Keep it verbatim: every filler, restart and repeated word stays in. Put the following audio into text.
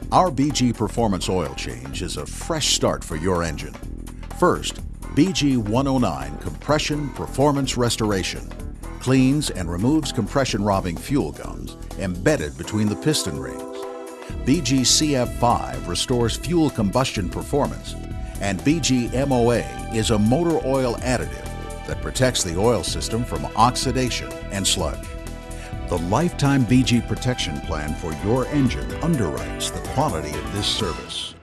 Our B G Performance Oil Change is a fresh start for your engine. First, B G one oh nine Compression Performance Restoration cleans and removes compression-robbing fuel gums embedded between the piston rings. B G C F five restores fuel combustion performance, and B G M O A is a motor oil additive that protects the oil system from oxidation and sludge. The lifetime B G protection plan for your engine underwrites the quality of this service.